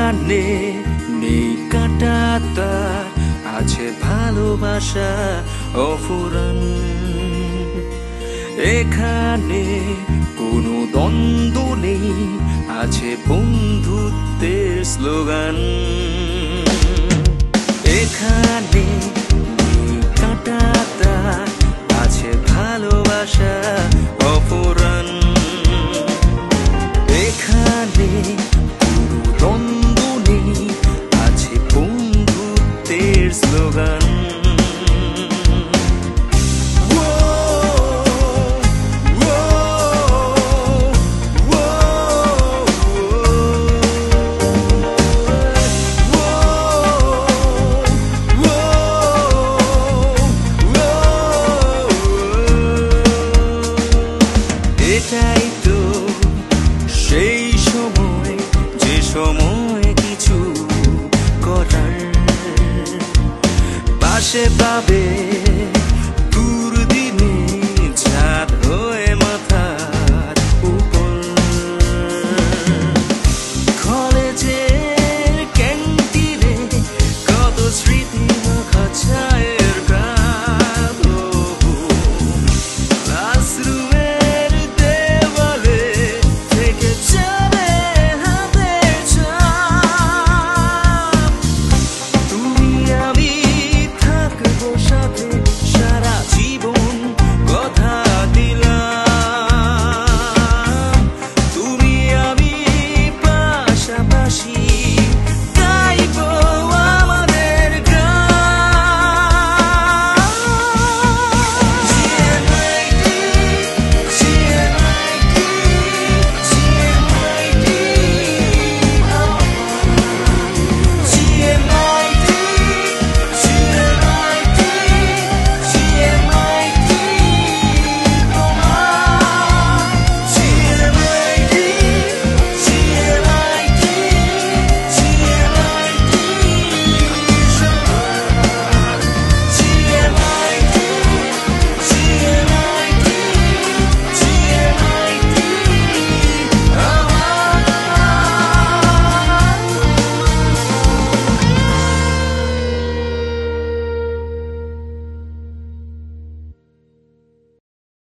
এখানে নেই কাটা তার, আছে ভালোবাসা অফুরান। এখানে কোনো দ্বন্দ্ব নেই, আছে বন্ধুত্বের স্লোগান। এখানে নেই কাটা তার, আছে ভালোবাসা অফুরান। এখানে কোনো দ্বন্দ্ব নেই, আছে বন্ধুত্বের স্লোগান। এটাই তো সেই সময়, যে সময় কিছু করার পাশে পাবে